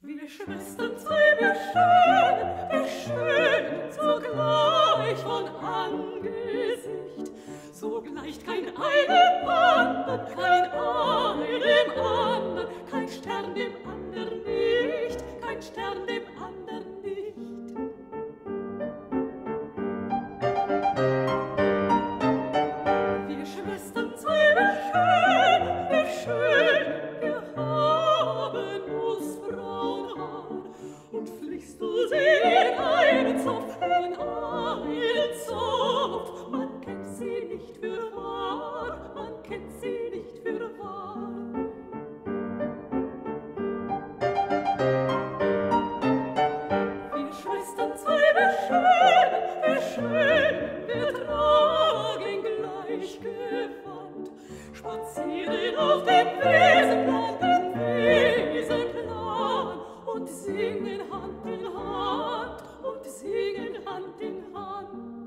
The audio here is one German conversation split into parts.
Wir Schwestern zwei, wir schön, zugleich von Angesicht. So gleicht kein einem andern, kein einem andern, kein Stern dem andern nicht, kein Stern dem andern nicht. Wir Schwestern zwei, wir schön, wir haben nussbraun Haar und fliegst du sie in einen Zopf, man kennt sie nicht für wahr, man kennt sie nicht für wahr. Wir Schwestern zwei, wir schön, wir tragen gleich gewandt, spazieren auf dem Wiesenplan und singen Hand in Hand, und singen Hand in Hand.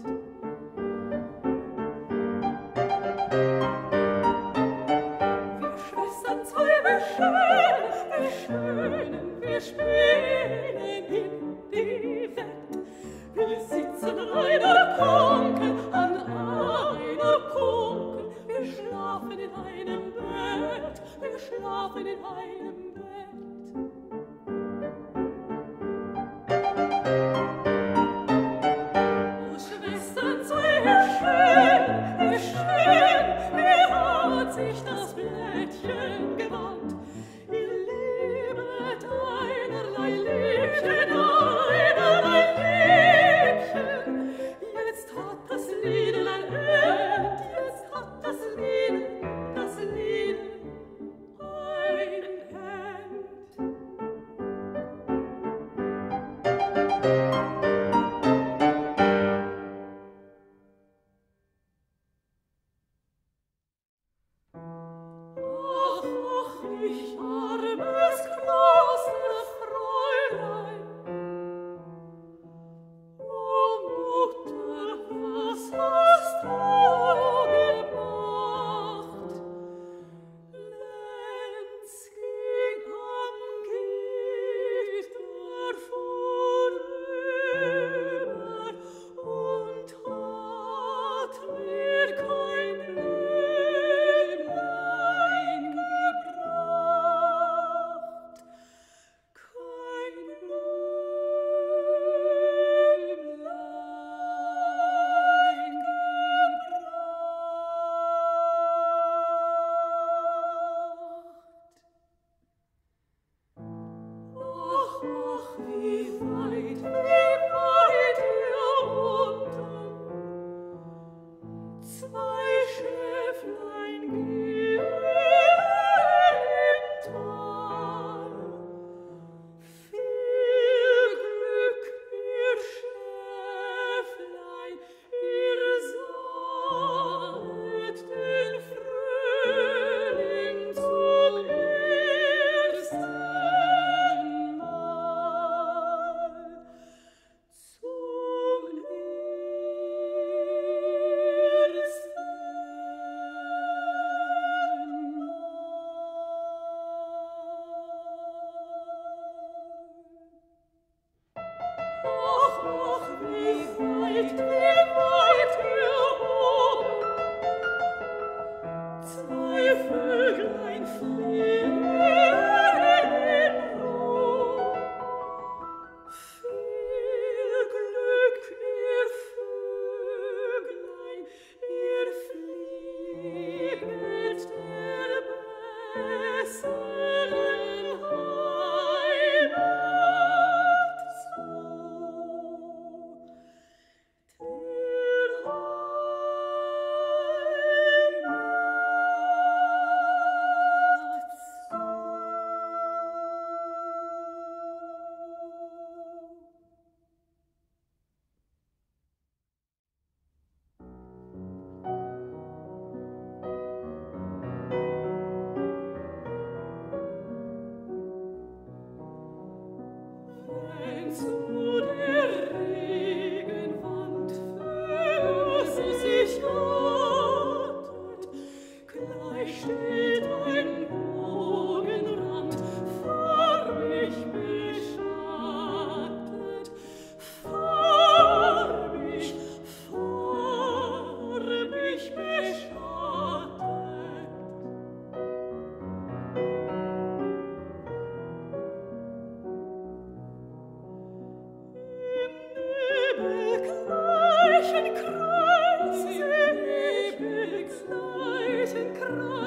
Wir Schwestern zwei, wir schönen, wir spielen in die Welt. Wir sitzen an einer Konkel, wir schlafen in einem Bett, wir schlafen in einem Bett. O Schwestern zwei, wir schön, wie hat sich das Blättchen gewandt. Ihr liebet einerlei Liebchen, jetzt hat das Lied ein End, jetzt hat das Lied ein End. Ach, ich armes Klosterfräulein, o Mutter, was hast du gemacht? Lenz ging am Gitter vorüber und hat mir kein Blümlein gebracht, kein Blümlein gebracht. Ach, wie weit hier unten zwei Schäflein gehen im Tal. Viel Glück, ihr Schäflein, ihr sahet den Frühling zum ersten Mal. Zum ersten Ach, wie weit hier oben zwei Vöglein fliegen in Ruhe. Viel Glück, ihr Vöglein, ihr flieget der besseren Heimat zu. Der Heimat zu. Wenn zu der Regenwand für sie sich wartet, gleich steht ein Bogenrand vor mich Kreis